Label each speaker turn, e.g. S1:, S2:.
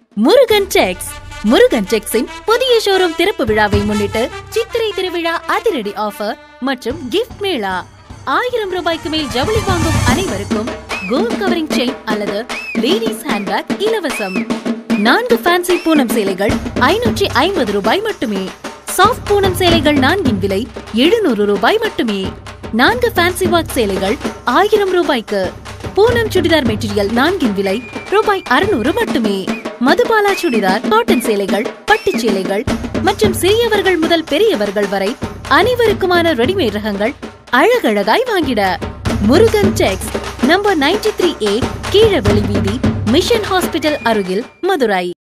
S1: முருகன் டெக்ஸ். முருகன் டெக்ஸின் புதிய ஷோரூம் திறப்பு விழாவை முன்னிட்டு சித்திரை திருவிழா அதிரடி ஆஃபர் மற்றும் கிஃப்ட் மேளா. 1000 ரூபாய்க்கு மேல் ஜவுளி வாங்கும் அனைவருக்கும் கோல்ட் கவரிங் செயின் அல்லது லேடிஸ் ஹேண்ட்பேக் இலவசம். 4 ஃபேன்சி பூனம் சேலைகள் 550 ரூபாய் மட்டுமே. சாஃப்ட் பூனம் சேலைகள் 4 விலை 700 ரூபாய் மட்டுமே. 4 ஃபேன்சி வாக் சேலைகள் 1000 ரூபாய்க்கு. பூனம் சுடிதார் மெட்டீரியல் 4 விலை ரூபாய் 600 மட்டுமே. மதுபாலா சுடிதார், காட்டன் சேலைகள், பட்டு சேலைகள் மற்றும் சிறியவர்கள் முதல் பெரியவர்கள் வரை அனைவருக்குமான ரெடிமேட் ரகங்கள் அழகழகாய் வாங்கிட முருகன் டெக்ஸ், நம்பர் 93A, கீழவெளி வீதி, மிஷன் ஹாஸ்பிட்டல் அருகில், மதுரை.